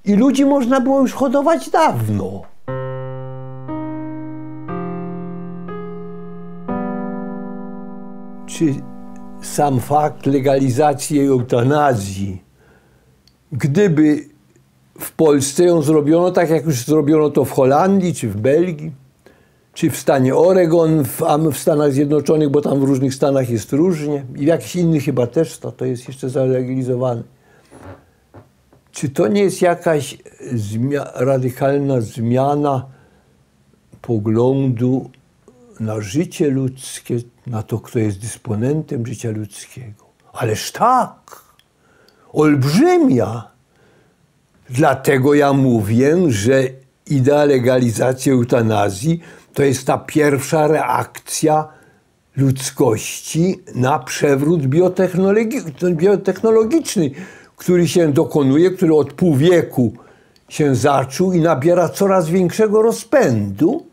I ludzi można było już hodować dawno. Czy sam fakt legalizacji eutanazji, gdyby w Polsce ją zrobiono tak, jak już zrobiono to w Holandii, czy w Belgii, czy w stanie Oregon, w Stanach Zjednoczonych, bo tam w różnych stanach jest różnie, i w jakichś innych chyba też to jest jeszcze zalegalizowane. Czy to nie jest jakaś radykalna zmiana poglądu na życie ludzkie, na to, kto jest dysponentem życia ludzkiego? Ależ tak, olbrzymia. Dlatego ja mówię, że idea legalizacji eutanazji to jest ta pierwsza reakcja ludzkości na przewrót biotechnologiczny, który się dokonuje, który od pół wieku się zaczął i nabiera coraz większego rozpędu.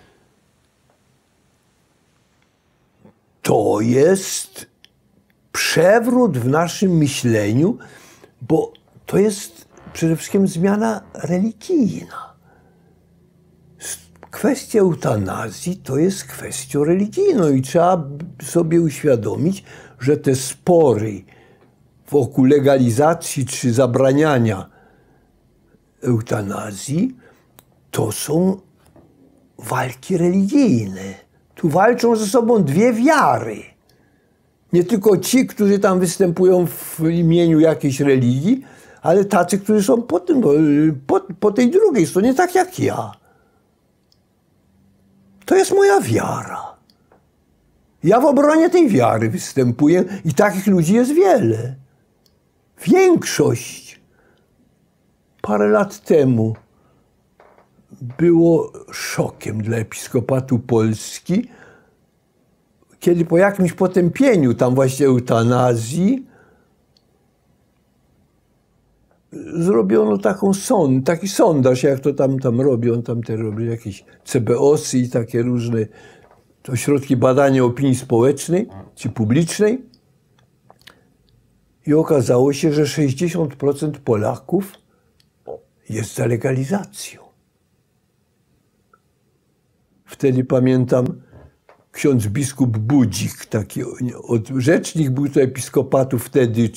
To jest przewrót w naszym myśleniu, bo to jest przede wszystkim zmiana religijna. Kwestia eutanazji to jest kwestią religijną i trzeba sobie uświadomić, że te spory wokół legalizacji czy zabraniania eutanazji to są walki religijne. Tu walczą ze sobą dwie wiary. Nie tylko ci, którzy tam występują w imieniu jakiejś religii, ale tacy, którzy są po tej drugiej stronie, tak jak ja. To jest moja wiara. Ja w obronie tej wiary występuję i takich ludzi jest wiele. Większość. Parę lat temu było szokiem dla Episkopatu Polski, kiedy po jakimś potępieniu tam właśnie eutanazji zrobiono taki sondaż, jak to tam robią, tam te robią jakieś CBOS-y i takie różne ośrodki badania opinii społecznej czy publicznej. I okazało się, że 60% Polaków jest za legalizacją. Wtedy pamiętam, ksiądz biskup Budzik, taki rzecznik był to episkopatu wtedy,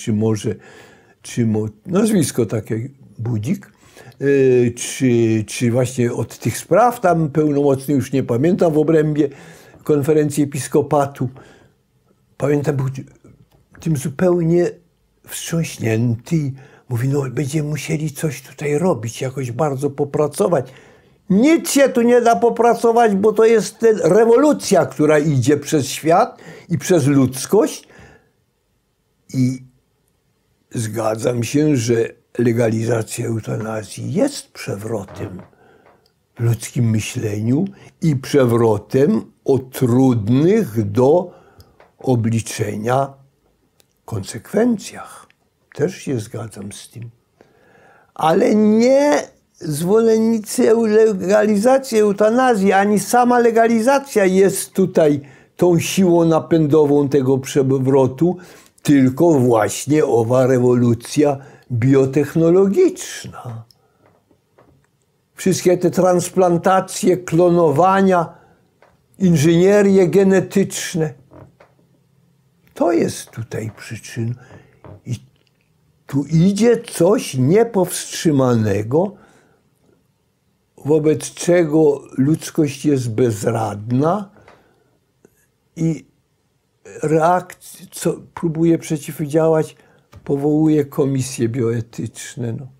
nazwisko takie Budzik, czy właśnie od tych spraw tam pełnomocny, już nie pamiętam, w obrębie konferencji episkopatu. Pamiętam, był tym zupełnie wstrząśnięty. Mówi, no będziemy musieli coś tutaj robić, jakoś bardzo popracować. Nic się tu nie da popracować, bo to jest rewolucja, która idzie przez świat i przez ludzkość. I zgadzam się, że legalizacja eutanazji jest przewrotem w ludzkim myśleniu i przewrotem o trudnych do obliczenia konsekwencjach. Też się zgadzam z tym. Ale nie zwolennicy legalizacji eutanazji, ani sama legalizacja jest tutaj tą siłą napędową tego przewrotu, tylko właśnie owa rewolucja biotechnologiczna. Wszystkie te transplantacje, klonowania, inżynierie genetyczne. To jest tutaj przyczyną. I tu idzie coś niepowstrzymanego, wobec czego ludzkość jest bezradna i reakcja, co próbuje przeciwdziałać, powołuje komisje bioetyczne. No.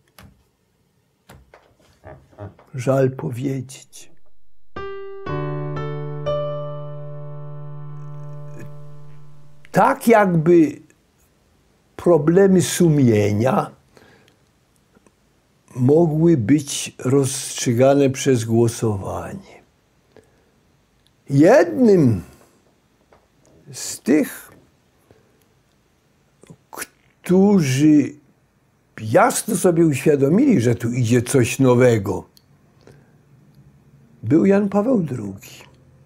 Żal powiedzieć. Tak jakby problemy sumienia mogły być rozstrzygane przez głosowanie. Jednym z tych, którzy jasno sobie uświadomili, że tu idzie coś nowego, był Jan Paweł II.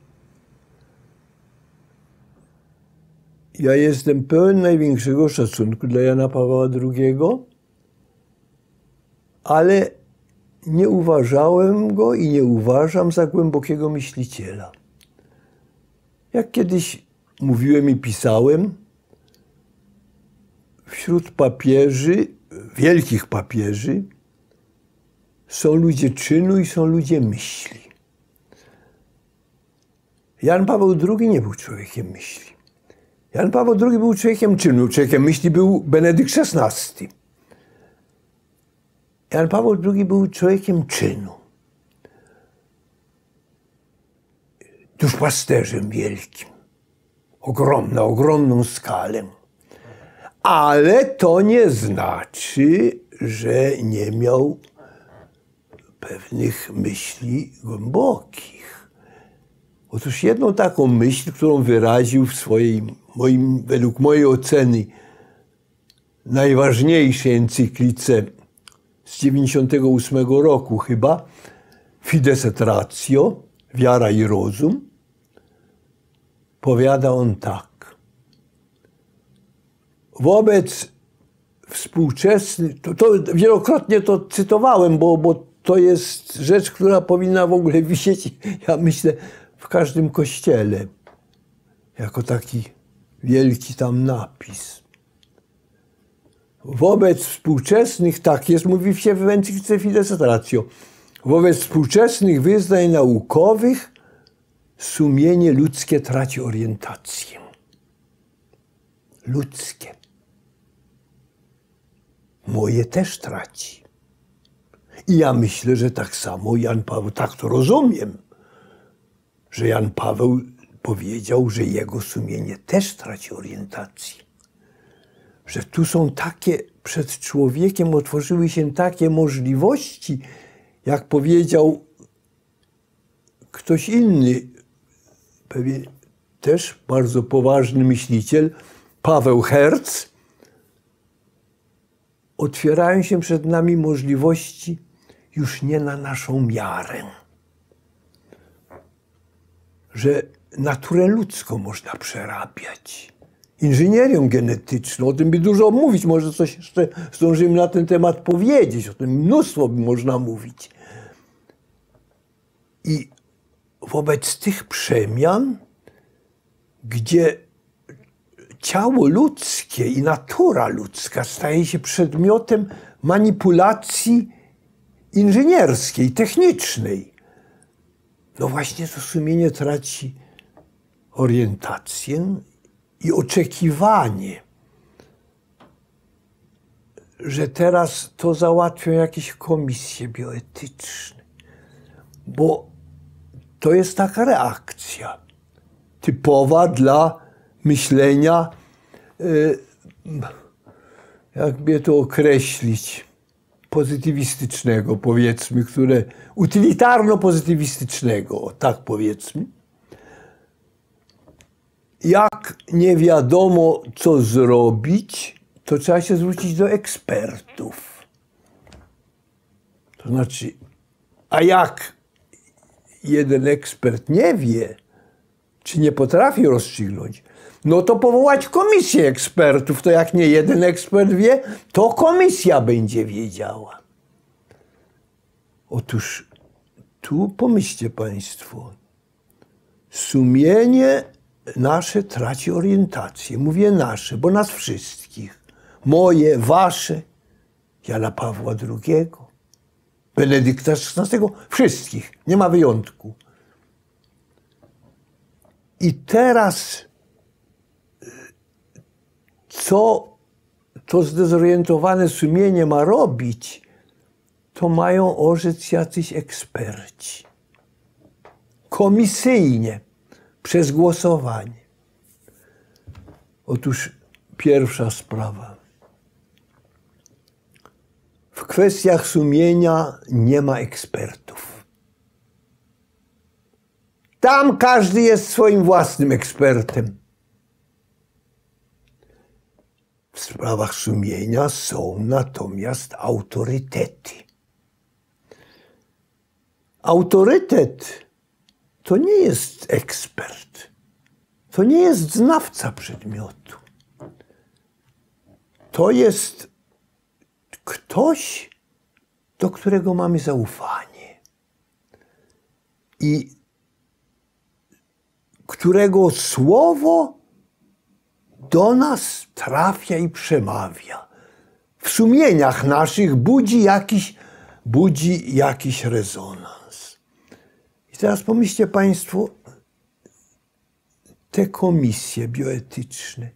Ja jestem pełen największego szacunku dla Jana Pawła II, ale nie uważałem go i nie uważam za głębokiego myśliciela. Jak kiedyś mówiłem i pisałem, wśród papieży, wielkich papieży, są ludzie czynu i są ludzie myśli. Jan Paweł II nie był człowiekiem myśli. Jan Paweł II był człowiekiem czynu. Człowiekiem myśli był Benedykt XVI. Jan Paweł II był człowiekiem czynu. Duszpasterzem wielkim. Na ogromną skalę. Ale to nie znaczy, że nie miał pewnych myśli głębokich. Otóż jedną taką myśl, którą wyraził w swojej, według mojej oceny, najważniejszej encyklice z 98 roku chyba, Fides et Ratio, Wiara i Rozum, powiada on tak. Wobec współczesnych, to wielokrotnie to cytowałem, bo to jest rzecz, która powinna w ogóle wisieć, ja myślę, w każdym kościele, jako taki wielki tam napis. Wobec współczesnych, tak jest, mówi się w encyklice Fides et Ratio, wobec współczesnych wyznań naukowych sumienie ludzkie traci orientację. Ludzkie. Moje też traci. I ja myślę, że tak samo Jan Paweł, tak to rozumiem, że Jan Paweł powiedział, że jego sumienie też traci orientację. Że tu są takie, przed człowiekiem otworzyły się takie możliwości, jak powiedział ktoś inny, pewnie też bardzo poważny myśliciel, Paweł Herz, otwierają się przed nami możliwości już nie na naszą miarę. Że naturę ludzką można przerabiać. Inżynierią genetyczną, o tym by dużo mówić, może coś jeszcze zdążymy na ten temat powiedzieć, o tym mnóstwo by można mówić. I wobec tych przemian, gdzie ciało ludzkie i natura ludzka staje się przedmiotem manipulacji inżynierskiej, technicznej, no właśnie to sumienie traci orientację i oczekiwanie, że teraz to załatwią jakieś komisje bioetyczne, bo to jest taka reakcja typowa dla myślenia, jakby to określić, pozytywistycznego, powiedzmy, które utylitarno-pozytywistycznego, tak powiedzmy. Jak nie wiadomo, co zrobić, to trzeba się zwrócić do ekspertów. To znaczy, a jak jeden ekspert nie wie, czy nie potrafi rozstrzygnąć, no to powołać komisję ekspertów. To jak nie jeden ekspert wie, to komisja będzie wiedziała. Otóż tu pomyślcie państwo, sumienie nasze traci orientację. Mówię nasze, bo nas wszystkich. Moje, wasze, Jana Pawła II, Benedykta XVI, wszystkich. Nie ma wyjątku. I teraz co to zdezorientowane sumienie ma robić, to mają orzec jacyś eksperci. Komisyjnie, przez głosowanie. Otóż pierwsza sprawa. W kwestiach sumienia nie ma ekspertów. Tam każdy jest swoim własnym ekspertem. W sprawach sumienia są natomiast autorytety. Autorytet to nie jest ekspert. To nie jest znawca przedmiotu. To jest ktoś, do którego mamy zaufanie i którego słowo do nas trafia i przemawia. W sumieniach naszych budzi jakiś rezonans. I teraz pomyślcie Państwo, te komisje bioetyczne,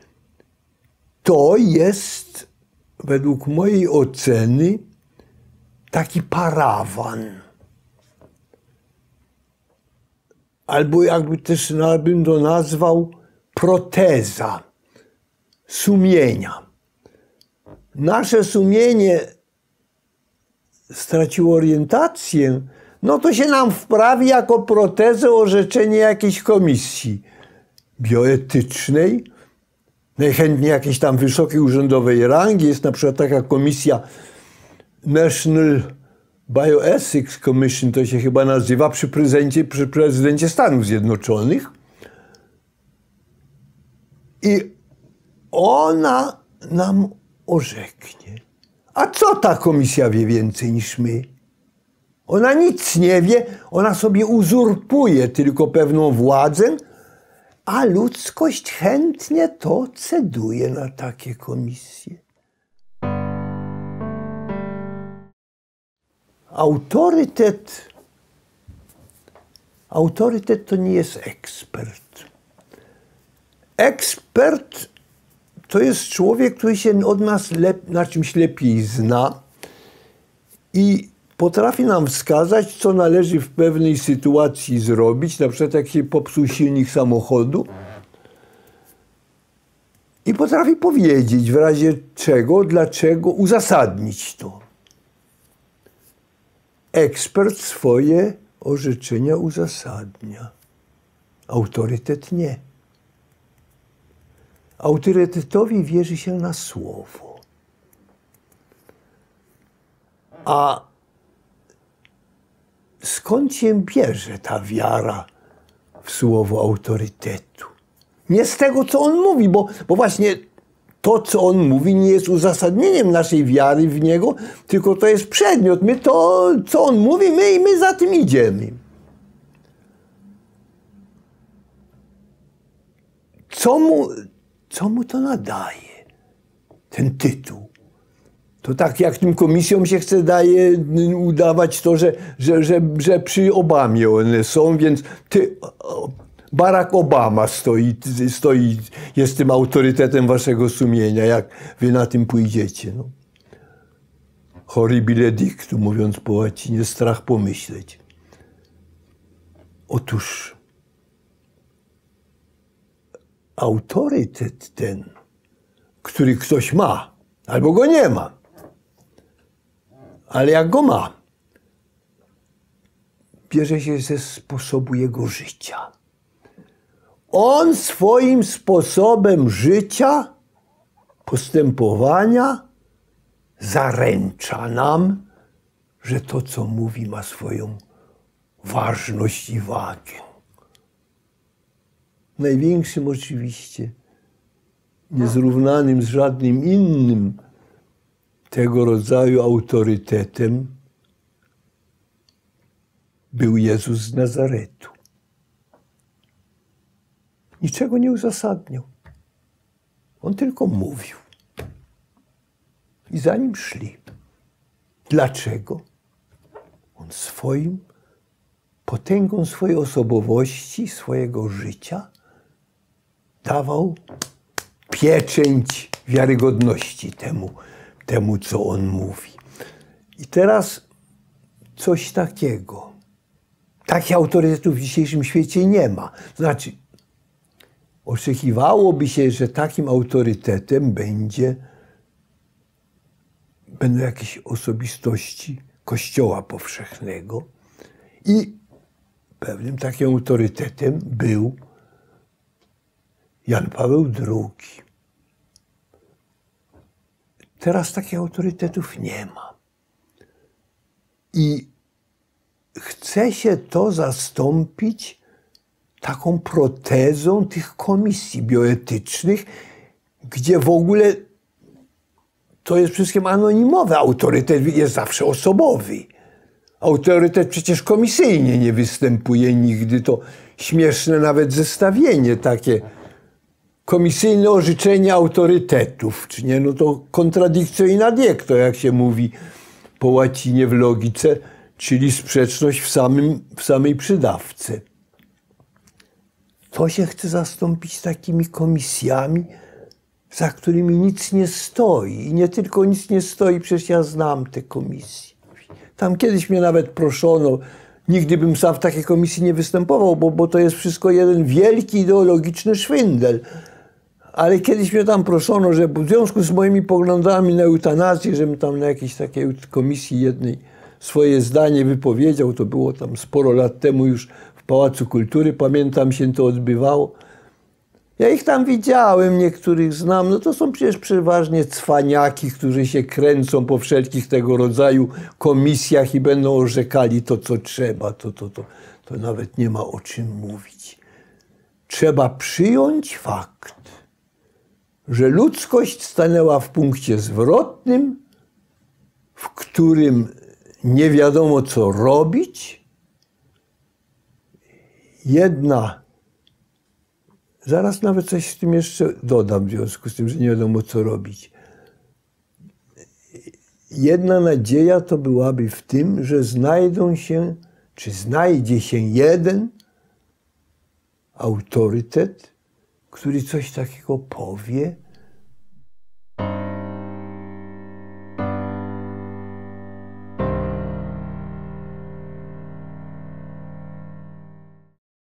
to jest według mojej oceny taki parawan. Albo jakby też bym to nazwał proteza sumienia. Nasze sumienie straciło orientację, no to się nam wprawi jako protezę orzeczenie jakiejś komisji bioetycznej, najchętniej jakiejś tam wysokiej urzędowej rangi. Jest na przykład taka komisja National Bioethics Commission, to się chyba nazywa, przy prezydencie Stanów Zjednoczonych. I ona nam orzeknie. A co ta komisja wie więcej niż my? Ona nic nie wie, ona sobie uzurpuje tylko pewną władzę, a ludzkość chętnie to ceduje na takie komisje. Autorytet to nie jest ekspert. Ekspert to jest człowiek, który się od nas na czymś lepiej zna i potrafi nam wskazać, co należy w pewnej sytuacji zrobić, na przykład jak się popsuł silnik samochodu, i potrafi powiedzieć w razie czego, dlaczego, uzasadnić to. Ekspert swoje orzeczenia uzasadnia. Autorytet nie. Autorytetowi wierzy się na słowo. A skąd się bierze ta wiara w słowo autorytetu? Nie z tego, co on mówi, bo właśnie to, co on mówi, nie jest uzasadnieniem naszej wiary w niego, tylko to jest przedmiot. My to, co on mówi, my za tym idziemy. Co mu to nadaje, ten tytuł? To tak jak tym komisjom się chce udawać to, że przy Obamie one są, więc Barack Obama stoi, jest tym autorytetem waszego sumienia, jak wy na tym pójdziecie. No. Horribile dictu, mówiąc po łacinie, strach pomyśleć. Otóż autorytet ten, który ktoś ma, albo go nie ma, ale jak go ma, bierze się ze sposobu jego życia. On swoim sposobem życia, postępowania zaręcza nam, że to, co mówi, ma swoją ważność i wagę. Największym oczywiście, niezrównanym z żadnym innym tego rodzaju autorytetem był Jezus z Nazaretu. Niczego nie uzasadniał. On tylko mówił. I za nim szli. Dlaczego? On potęgą swojej osobowości, swojego życia dawał pieczęć wiarygodności temu, co on mówi. I teraz coś takiego. Takich autorytetów w dzisiejszym świecie nie ma. Znaczy, oczekiwałoby się, że takim autorytetem będą jakieś osobistości Kościoła powszechnego. I pewnym takim autorytetem był Jan Paweł II. Teraz takich autorytetów nie ma. I chce się to zastąpić taką protezą tych komisji bioetycznych, gdzie w ogóle to jest wszystkim anonimowe. Autorytet jest zawsze osobowy. Autorytet przecież komisyjnie nie występuje nigdy. To śmieszne nawet zestawienie takie. Komisyjne orzeczenie autorytetów, czy nie? No to contradictio in adjecto, jak się mówi po łacinie w logice, czyli sprzeczność w samej przydawce. To się chce zastąpić takimi komisjami, za którymi nic nie stoi. I nie tylko nic nie stoi, przecież ja znam te komisje. Tam kiedyś mnie nawet proszono, nigdy bym sam w takiej komisji nie występował, bo to jest wszystko jeden wielki ideologiczny szwindel. Ale kiedyś mnie tam proszono, że w związku z moimi poglądami na eutanazję, żebym tam na jakiejś takiej komisji jednej swoje zdanie wypowiedział. To było tam sporo lat temu już w Pałacu Kultury, pamiętam, się to odbywało. Ja ich tam widziałem, niektórych znam, no to są przecież przeważnie cwaniaki, którzy się kręcą po wszelkich tego rodzaju komisjach i będą orzekali to, co trzeba. To nawet nie ma o czym mówić. Trzeba przyjąć fakt, że ludzkość stanęła w punkcie zwrotnym, w którym nie wiadomo, co robić. Zaraz nawet coś z tym jeszcze dodam, w związku z tym, że nie wiadomo, co robić. Jedna nadzieja to byłaby w tym, że znajdzie się jeden autorytet, który coś takiego powie,